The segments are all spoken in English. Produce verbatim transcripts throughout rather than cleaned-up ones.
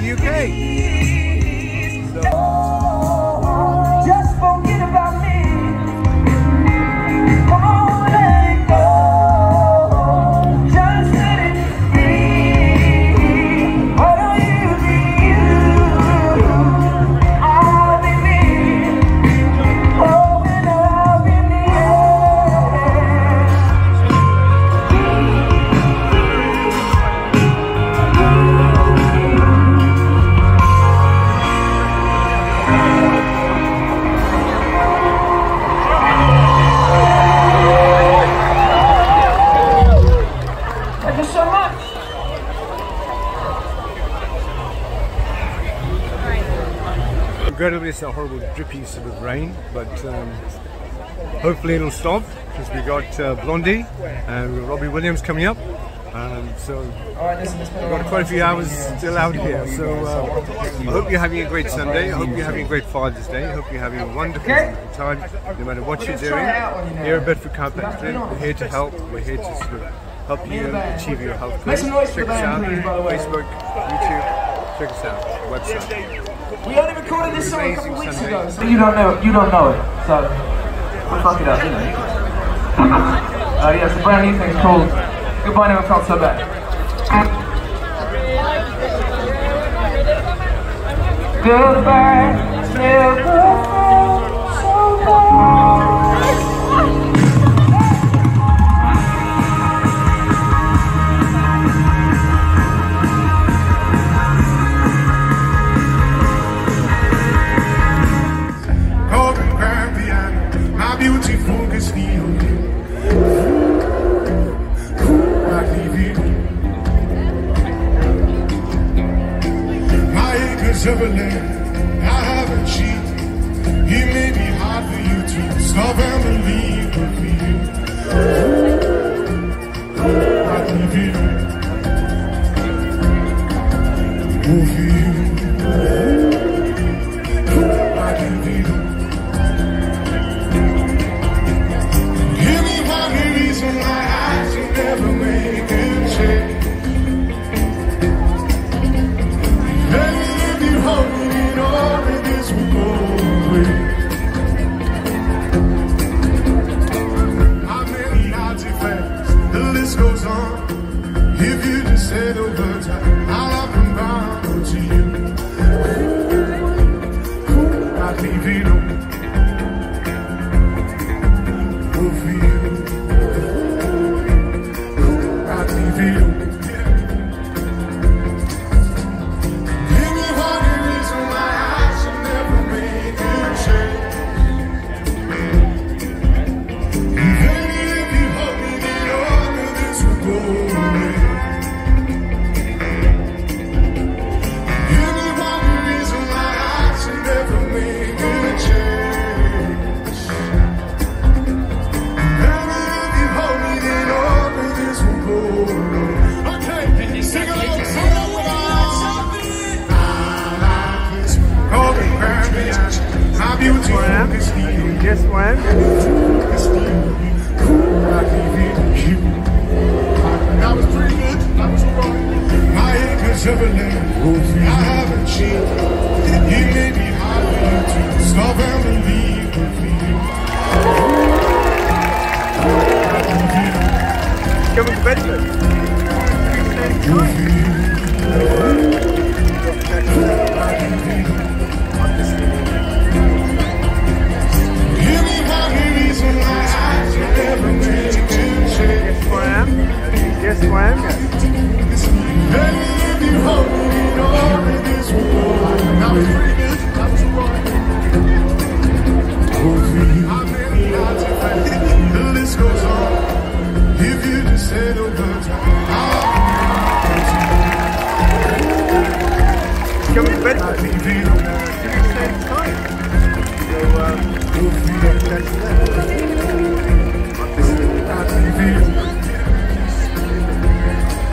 U K. So. Just forget about me. Come on, let it go. Just let it be. Why don't you be you? I'll be me. Oh, and I'll be me. Thank you so much. Regrettably, it's a horrible drippy sort of rain, but um, hopefully it'll stop because we got uh, Blondie and Robbie Williams coming up. Um, so we've got quite a few hours still out here. So uh, I hope you're having a great Sunday. I hope you're having a great Father's Day. I hope you're having a wonderful time, no matter what you're doing. Here at Bedford Chiropractic, we're here to help. We're here to sort of help you achieve your health goals. Check us out, Facebook, YouTube. Check us out, website. We only recorded this song a couple of weeks ago, so you don't know, you don't know it, so we'll fuck it up, you know. Uh, yeah, it's a brand new thing called Goodbye Never Felt So Bad. Goodbye never felt so bad. Beautiful Castillo, my acres of land I haven't cheated. It may be hard for you to stop and believe, but for you, I leave it. Oh, for you, I leave it. Never make a change. Maybe if you hold me in all of this will go away. How many artifacts, the list goes on. If you just say the words, I'll up and bound to you. I'd leave it on. Oh, for you. Yes, when? That was pretty good. That was alright. My acres of land, I haven't cheated. It may be hard for you to stop and believe with me. Coming to Bedford. Yes, I am. That was pretty good. That was alright. How many artifacts? The list goes on. If you just say the words, I'll come to Bedford. Give you the same time. So, um, we'll catch you there.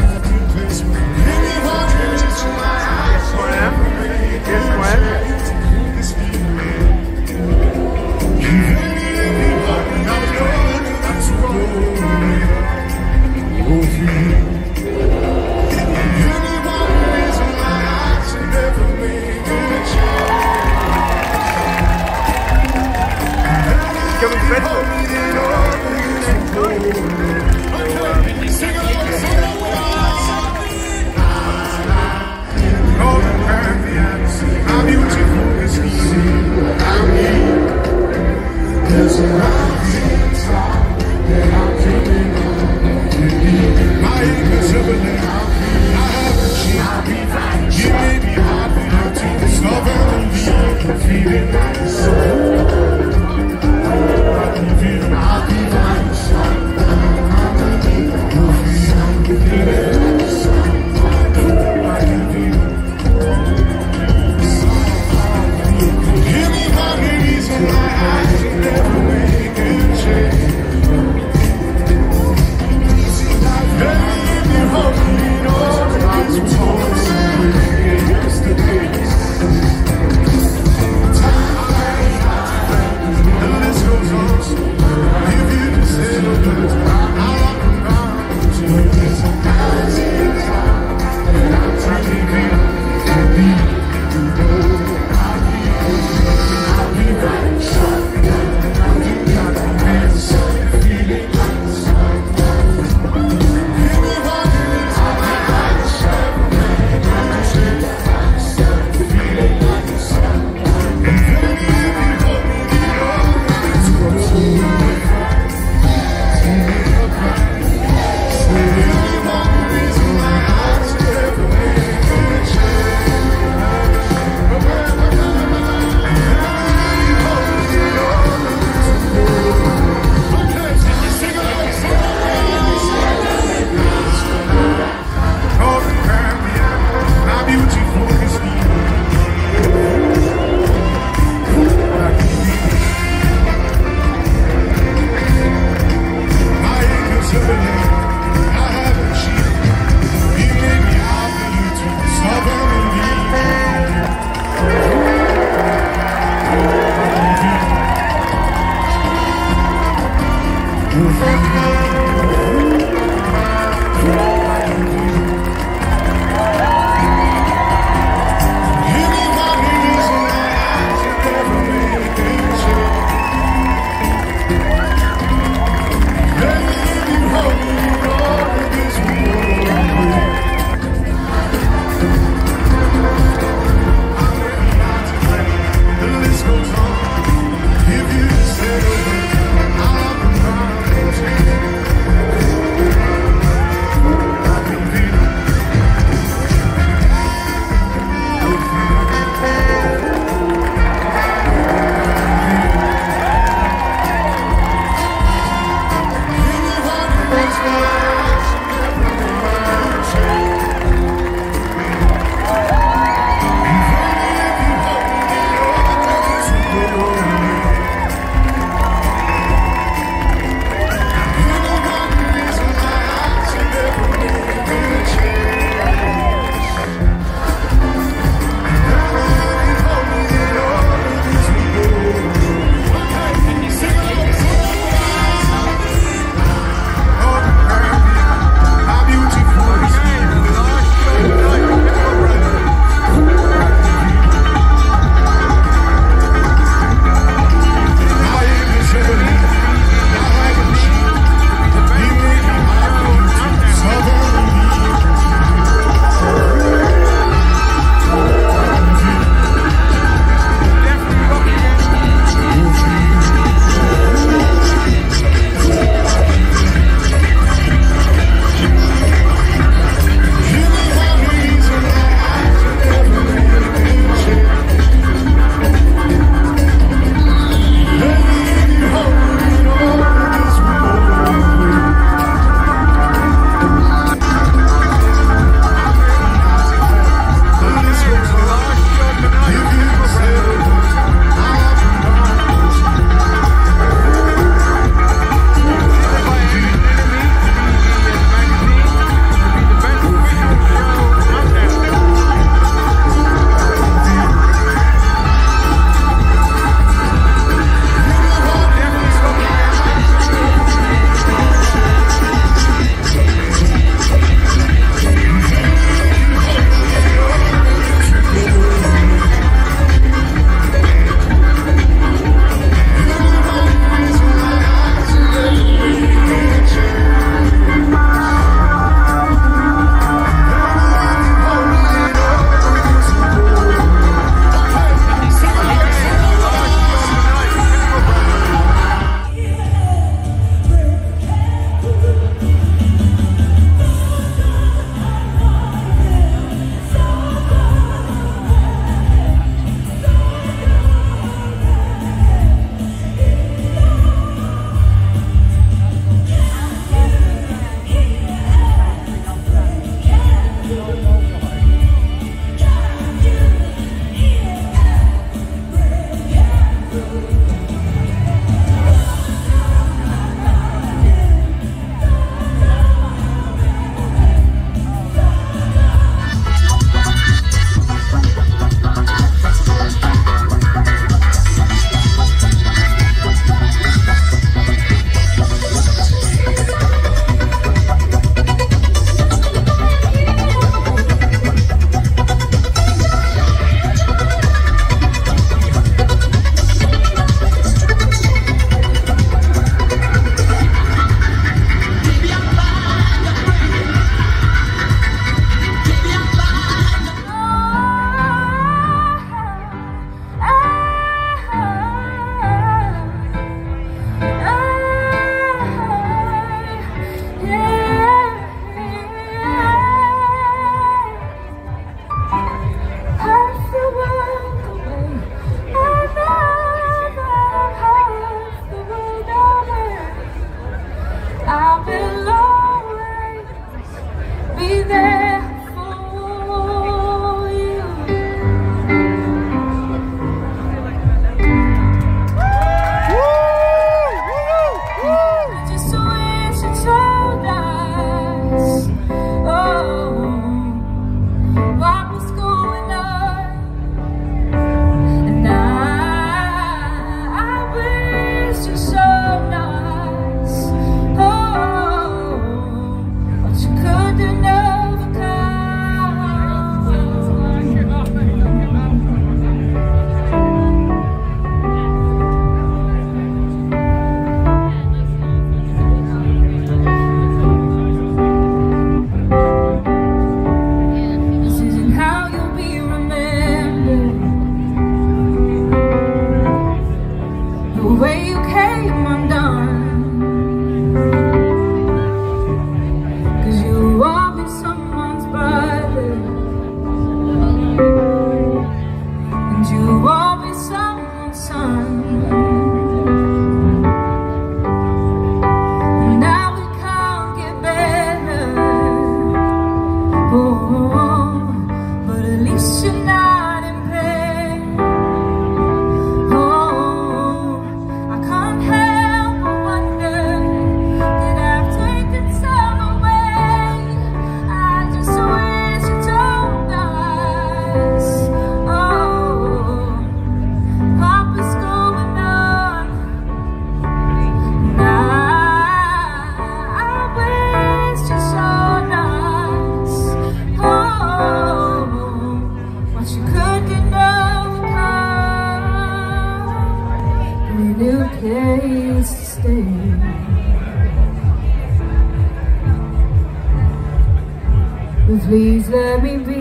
But please let me be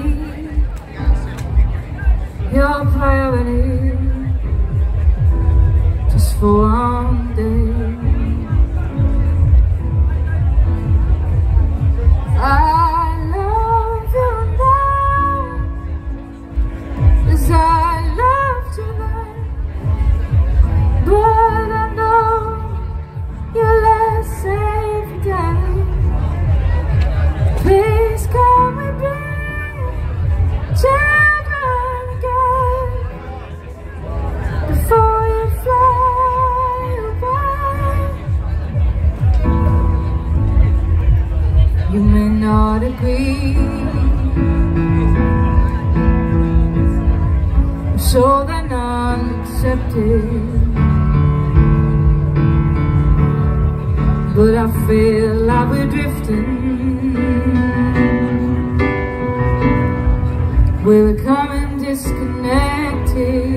your priority, just for one day. I love you now, as I loved you then, but I know you're less safe again. Please can we be children again, before you fly away? You may not agree, I'm sure they're not accepted, but I feel like we're drifting, we're becoming disconnected.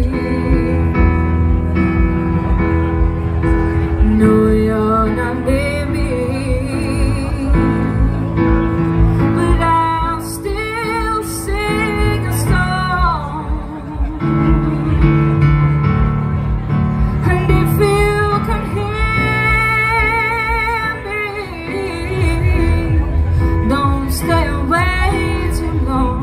No, you're not near me, but I'll still sing a song. And if you can hear me, don't stay away too long.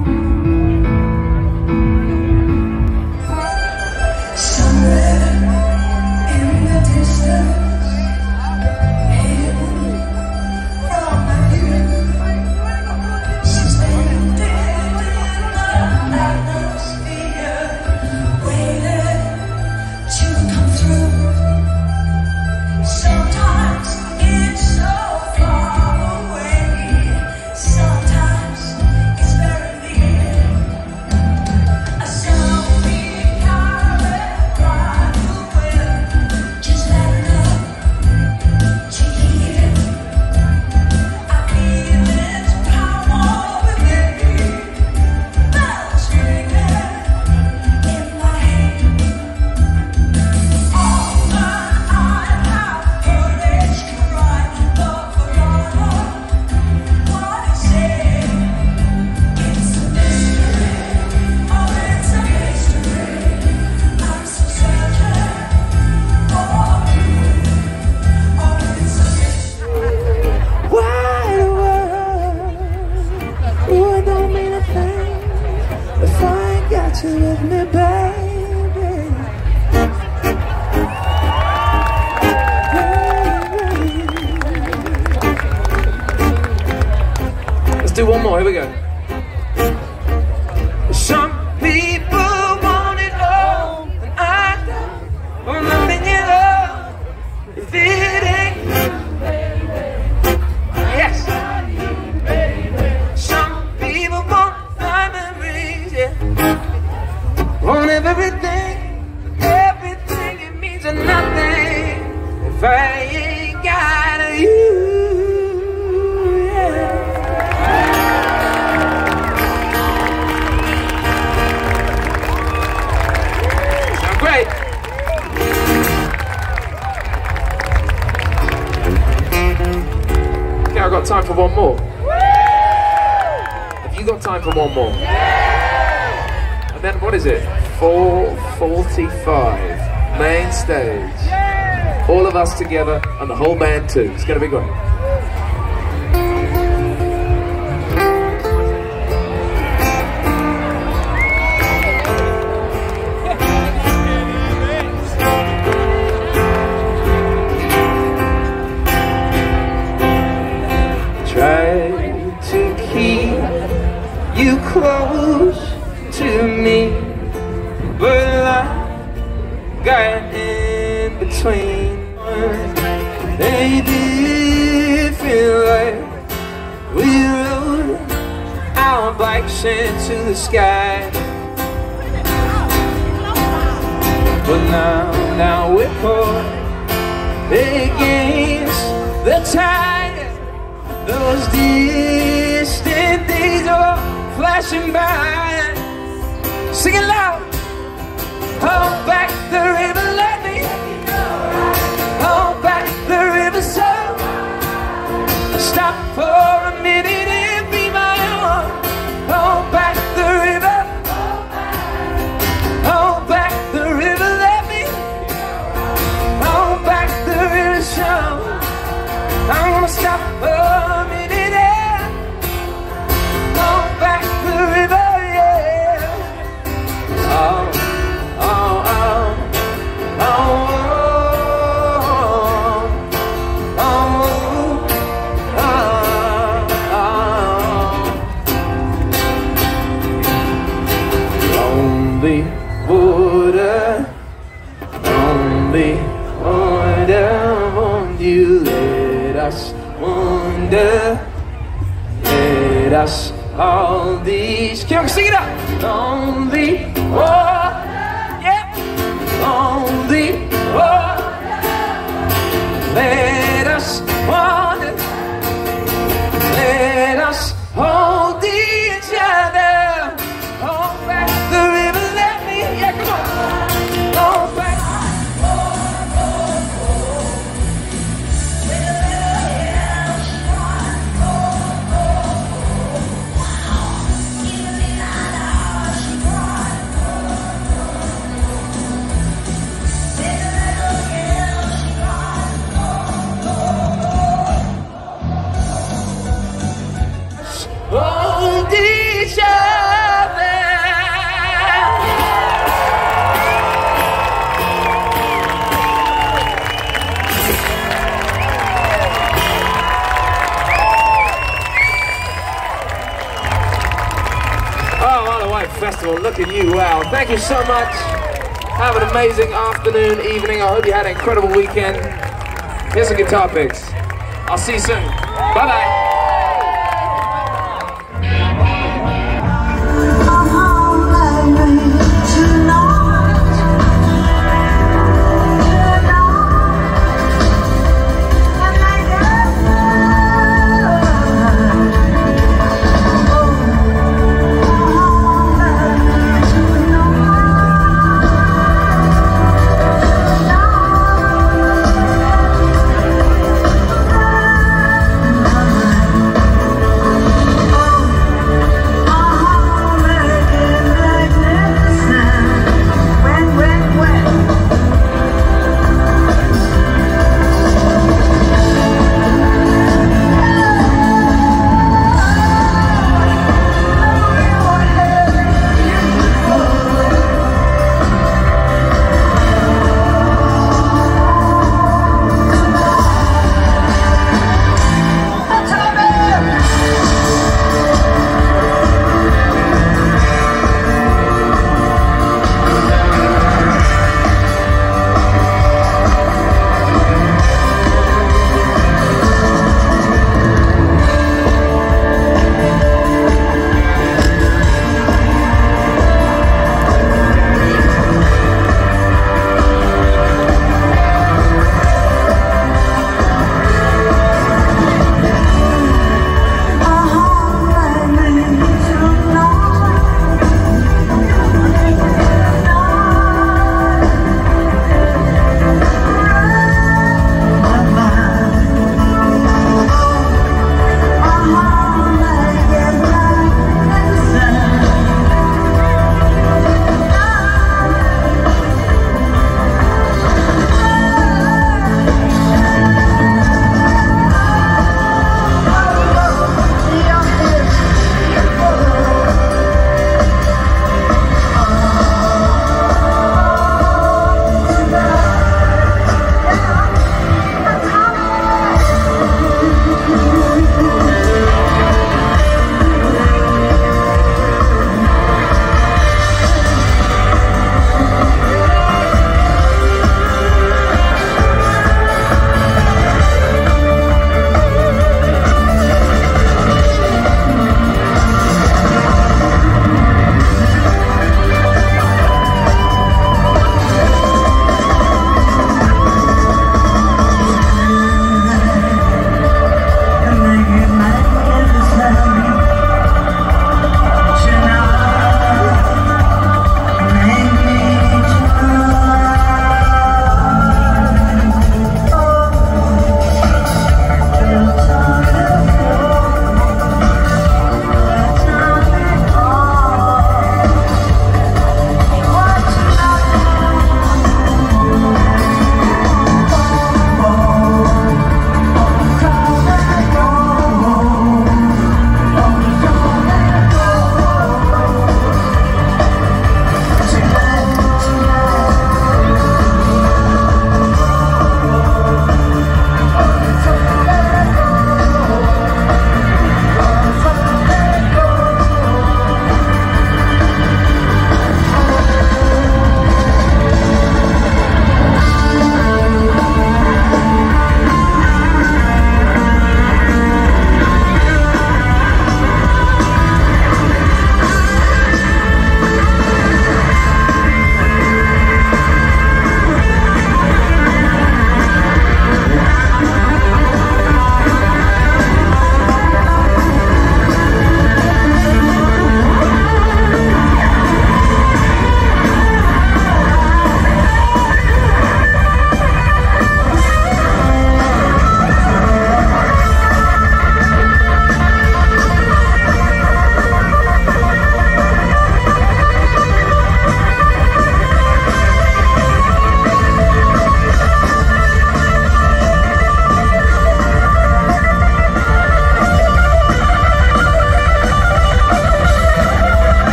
Do one more, here we go. Some people want it all, and I don't want nothing at all. If it ain't yes. Some people want memories, yeah. Want everything, everything, it means nothing if I ain't got you. I've got time for one more. Have you got time for one more? And then what is it? four forty-five, main stage. All of us together and the whole band too. It's going to be great. Try to keep you close to me, but I got in between. They did feel like we rode our bikes into the sky, but now, now we're caught against the tide. Those distant days are flashing by. Sing it loud. Hold back the river, let me. Hold back the river, so stop for a minute and be my own. let us hold these. Can we sing it up? Lonely, oh, yeah. Lonely, oh. Let us wander. Let us hold each other. Hold back the river, let me, yeah, come on. Hold back. Hold each other. Oh, Isle of Wight Festival, look at you, wow. Thank you so much. Have an amazing afternoon, evening. I hope you had an incredible weekend. Here's some guitar picks. I'll see you soon. Bye-bye. Thank you.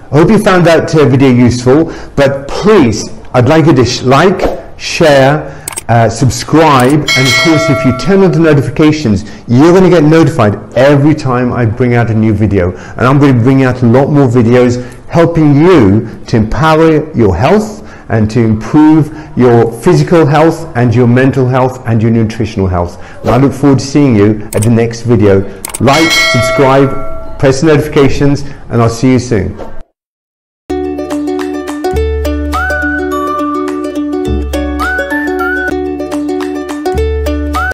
I hope you found that uh, video useful, but please, I'd like you to sh like, share, uh, subscribe, and of course if you turn on the notifications, you're going to get notified every time I bring out a new video. And I'm going to bring out a lot more videos helping you to empower your health and to improve your physical health and your mental health and your nutritional health. And I look forward to seeing you at the next video. Like, subscribe, press the notifications, and I'll see you soon.